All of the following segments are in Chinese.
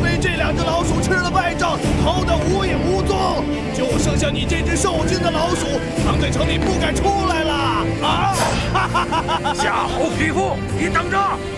被这2只老鼠吃了败仗，逃得无影无踪，就剩下你这只受惊的老鼠藏在城里不敢出来了。啊！哈哈哈哈！ 夏侯匹夫，你等着！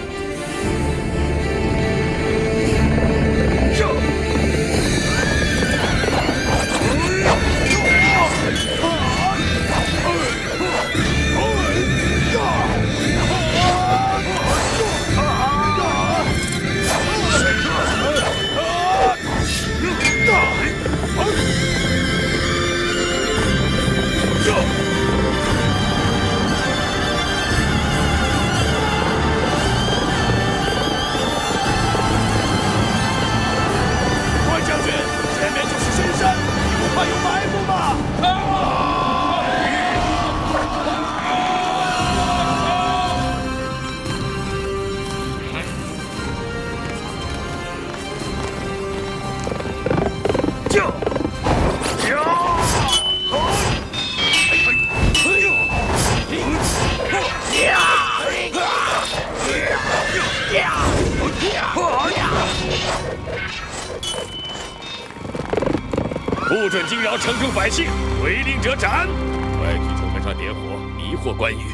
不准惊扰城中百姓，违令者斩！快去城门上点火，迷惑关羽。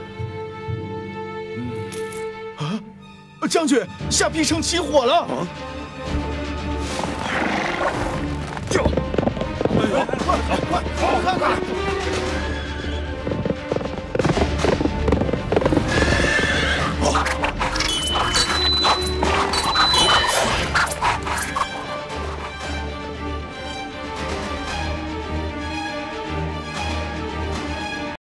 将军，下邳城起火了！